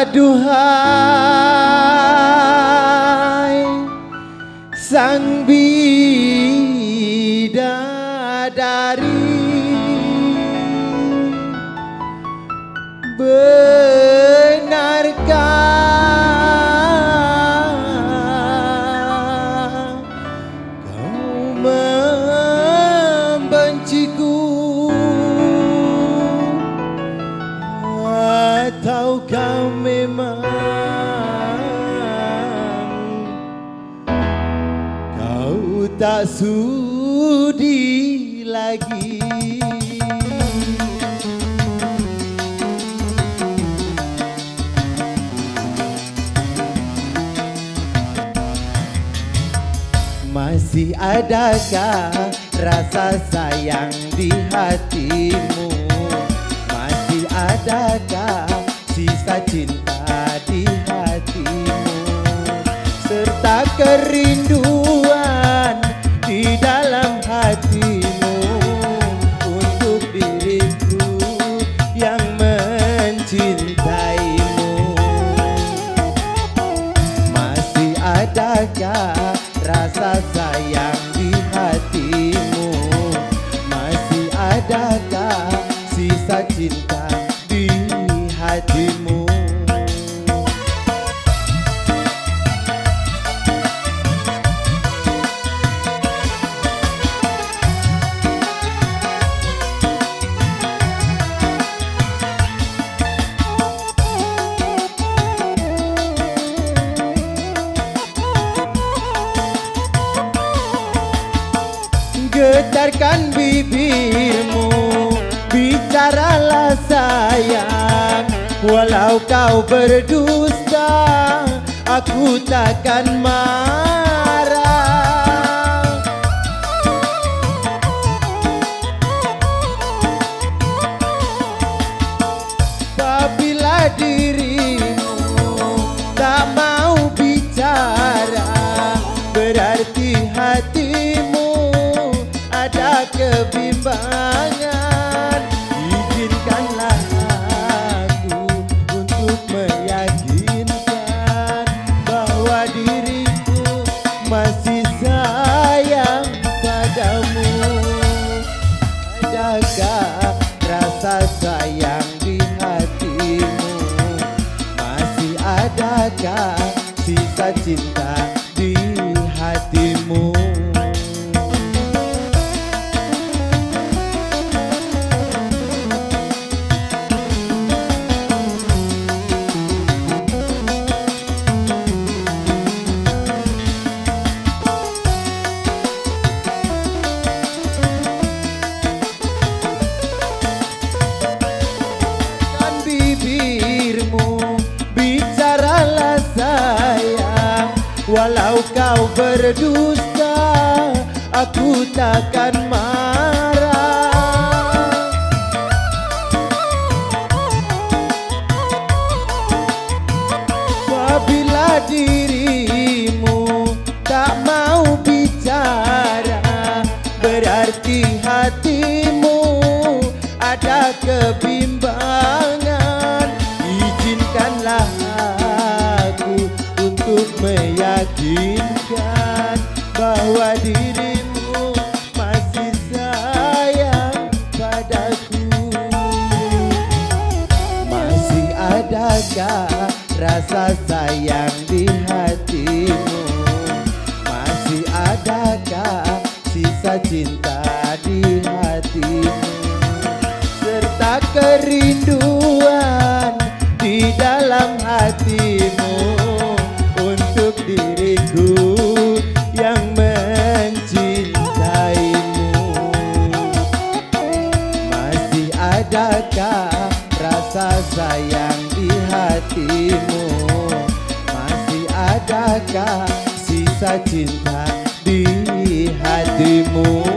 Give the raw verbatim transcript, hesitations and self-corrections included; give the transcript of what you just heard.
Aduhai sang bidadari, benarkah kau membenciku, atau kau memang kau tak sudi lagi? Masih adakah rasa sayang di hatimu? Masih adakah sisa cinta di hatimu? Serta kerinduan di dalam hatimu untuk diriku yang mencintaimu. Masih adakah rasa sayang di hatimu? Masih adakah sisa cinta di hatimu? Getarkan bibirmu, bicaralah sayang. Walau kau berdusta, aku takkan marah. Apabila dirimu tak mau bicara, berarti hatimu ada kebimbangan. Izinkanlah aku untuk meyakinkan bahwa diriku masih sayang padamu. Adakah rasa sayang di hatimu? Masih adakah sisa cinta di hatimu? Bicaralah sayang, walau kau berdusta, aku takkan marah. Apabila dirimu tak mau bicara, berarti hatimu ada kebimbangan. Izinkanlah aku untuk meyakinkan bahwa dirimu masih sayang padaku. Masih adakah rasa sayang di hatimu? Masih adakah sisa cinta di hatimu? Serta kerinduan di dalam hatimu untuk diriku yang mencintaimu. Masih adakah rasa sayang di hatimu? Masih adakah sisa cinta di hatimu?